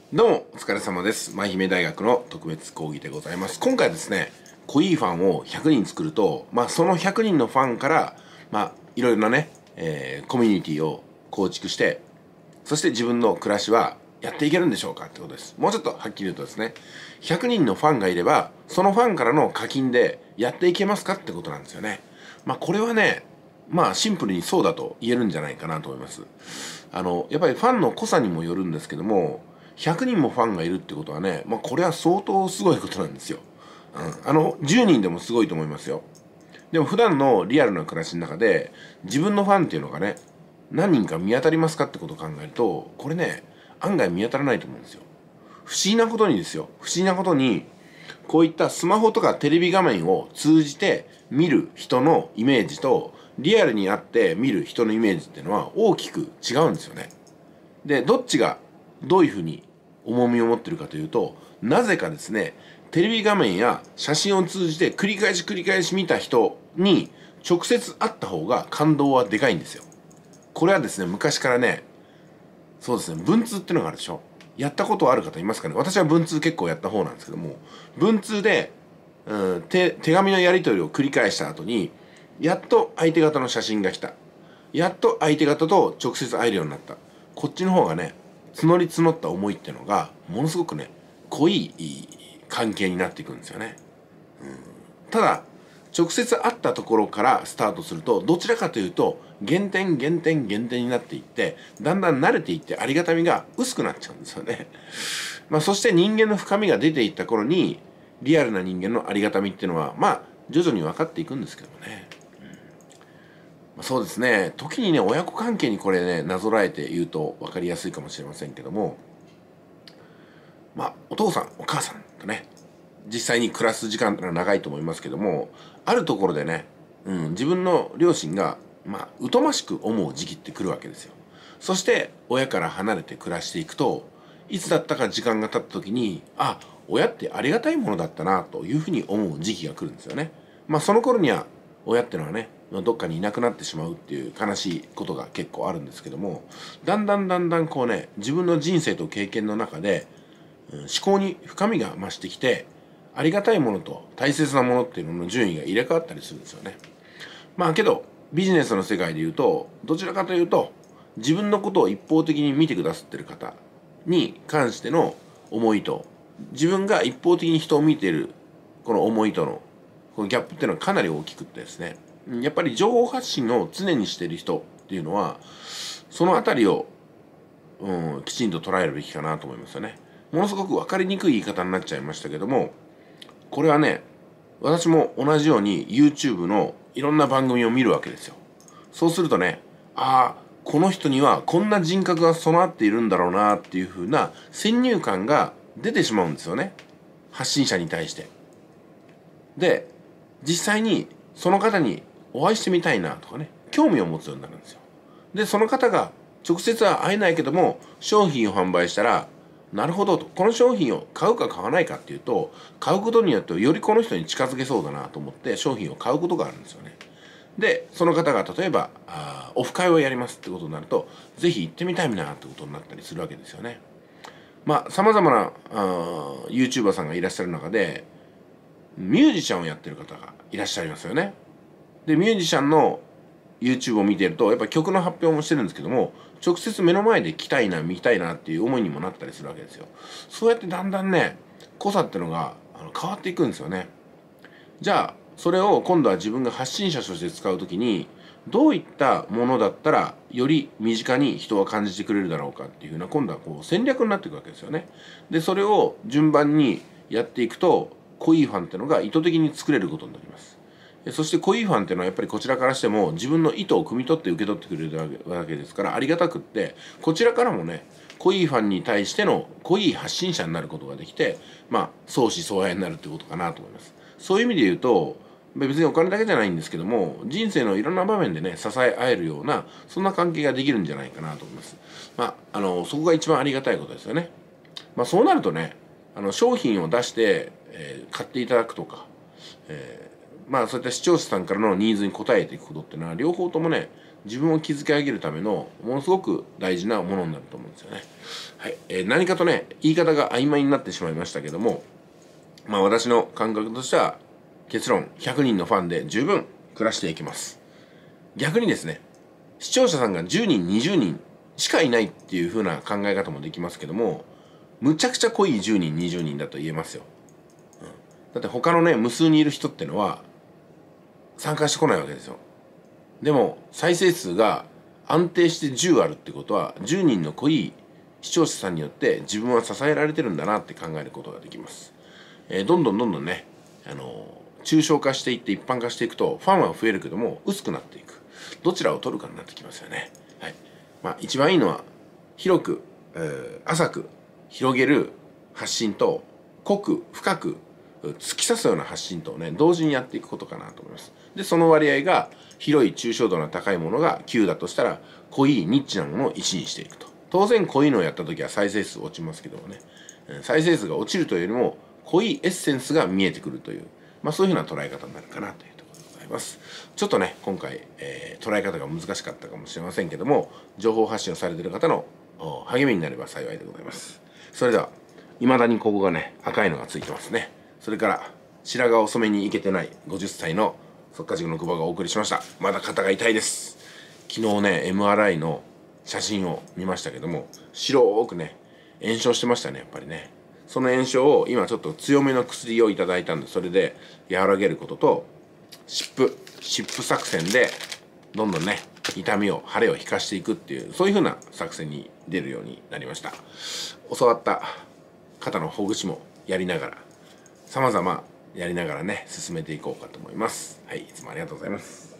どうもお疲れ様です。舞姫大学の特別講義でございます。今回はですね、濃いファンを100人作ると、その100人のファンから、いろいろなね、コミュニティを構築して、そして自分の暮らしはやっていけるんでしょうかってことです。もうちょっとはっきり言うとですね、100人のファンがいれば、そのファンからの課金でやっていけますかってことなんですよね。これはね、シンプルにそうだと言えるんじゃないかなと思います。やっぱりファンの濃さにもよるんですけども、100人もファンがいるってことはね、これは相当すごいことなんですよ。10人でもすごいと思いますよ。でも普段のリアルな暮らしの中で、自分のファンっていうのがね、何人か見当たりますかってことを考えると、これね、案外見当たらないと思うんですよ。不思議なことにですよ。不思議なことに、こういったスマホとかテレビ画面を通じて見る人のイメージと、リアルに会って見る人のイメージっていうのは大きく違うんですよね。で、どっちがどういうふうに重みを持ってるかというと、なぜかですね、テレビ画面や写真を通じて繰り返し見た人に直接会った方が感動はでかいんですよ。これはですね、昔からね、そうですね、文通っていうのがあるでしょ。やったことある方いますかね。私は文通結構やった方なんですけども、文通で、手紙のやり取りを繰り返した後に、やっと相手方の写真が来た。やっと相手方と直接会えるようになった。こっちの方がね、募り募った思いっていうのが、ものすごくね、濃い関係になっていくんですよね。ただ、直接会ったところからスタートすると、どちらかというと、減点になっていって、だんだん慣れていってありがたみが薄くなっちゃうんですよね。そして人間の深みが出ていった頃に、リアルな人間のありがたみっていうのは、徐々に分かっていくんですけどもね。そうですね。時にね、親子関係にこれね、なぞらえて言うと分かりやすいかもしれませんけども、お父さん、お母さんとね、実際に暮らす時間ってのは長いと思いますけども、あるところでね、自分の両親が、疎ましく思う時期って来るわけですよ。そして、親から離れて暮らしていくと、いつだったか時間が経った時に、親ってありがたいものだったな、というふうに思う時期が来るんですよね。その頃には、親ってのはね、どっかにいなくなってしまうっていう悲しいことが結構あるんですけども、だんだんこうね、自分の人生と経験の中で、思考に深みが増してきて、ありがたいものと大切なものっていうのの順位が入れ替わったりするんですよね。けどビジネスの世界で言うと、どちらかというと自分のことを一方的に見てくださってる方に関しての思いと、自分が一方的に人を見ているこの思いとのこのギャップっていうのはかなり大きくってですね、やっぱり情報発信を常にしている人っていうのはそのあたりを、きちんと捉えるべきかなと思いますよね。ものすごく分かりにくい言い方になっちゃいましたけども、これはね、私も同じように YouTube のいろんな番組を見るわけですよ。そうするとね、この人にはこんな人格が備わっているんだろうなっていう風な先入観が出てしまうんですよね。発信者に対して。で、実際にその方にお会いしてみたいなとかね、興味を持つようになるんですよ。で、その方が直接は会えないけども、商品を販売したら、なるほどと、この商品を買うか買わないかっていうと、買うことによってよりこの人に近づけそうだなと思って商品を買うことがあるんですよね。で、その方が例えばオフ会をやりますってことになると、ぜひ行ってみたいなってことになったりするわけですよね。様々なYouTuber さんがいらっしゃる中で、ミュージシャンをやってる方がいらっしゃいますよね。で、ミュージシャンの YouTube を見てると、やっぱり曲の発表もしてるんですけども、直接目の前で来たいな、見たいなっていう思いにもなったりするわけですよ。そうやってだんだんね、濃さってのが変わっていくんですよね。じゃあ、それを今度は自分が発信者として使うときに、どういったものだったらより身近に人は感じてくれるだろうかっていうふうな、今度はこう戦略になっていくわけですよね。で、それを順番にやっていくと、濃いファンってのが意図的に作れることになります。そして濃いファンっていうのはやっぱりこちらからしても自分の意図を汲み取って受け取ってくれるわけですから、ありがたくって、こちらからもね、濃いファンに対しての濃い発信者になることができて、相思相愛になるってことかなと思います。そういう意味で言うと、別にお金だけじゃないんですけども、人生のいろんな場面でね、支え合えるようなそんな関係ができるんじゃないかなと思います。そこが一番ありがたいことですよね。そうなるとね、商品を出して、買っていただくとか、そういった視聴者さんからのニーズに応えていくことっていうのは両方ともね、 自分を築き上げるためのものすごく大事なものになると思うんですよね。はい、何かとね言い方が曖昧になってしまいましたけども、私の感覚としては結論100人のファンで十分暮らしていきます。逆にですね、視聴者さんが10人20人しかいないっていう風な考え方もできますけども、むちゃくちゃ濃い10人20人だと言えますよ。だって他のね無数にいる人ってのは参加してこないわけですよ。でも再生数が安定して10あるってことは、10人の濃い視聴者さんによって自分は支えられてるんだなって考えることができます。どんどんね、抽象化していって一般化していくとファンは増えるけども薄くなっていく。どちらを取るかになってきますよね。はい。一番いいのは広く、浅く広げる発信と濃く深く突き刺すような発信とね同時にやっていくことかなと思います。でその割合が広い抽象度の高いものが9だとしたら、濃いニッチなものを1にしていくと。当然濃いのをやった時は再生数落ちますけどもね、再生数が落ちるというよりも濃いエッセンスが見えてくるという、そういうふうな捉え方になるかなというところでございます。ちょっとね今回、捉え方が難しかったかもしれませんけども、情報発信をされている方の励みになれば幸いでございます。それでは未だにここがね赤いのがついてますね。それから白髪を染めに行けてない50歳の速稼塾の久保がお送りしました。まだ肩が痛いです。昨日ね MRI の写真を見ましたけども、白くね炎症してましたね。やっぱりねその炎症を今ちょっと強めの薬をいただいたんで、それで和らげることと、湿布作戦でどんどんね痛みを腫れを引かしていくっていう、そういう風な作戦に出るようになりました。教わった肩のほぐしもやりながら、様々やりながらね進めていこうかと思います。はい、いつもありがとうございます。